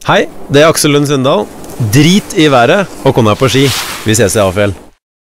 Hei, det er Aksel Lund Sundal. Drit i været og kom deg på ski. Vi ses i Afjell.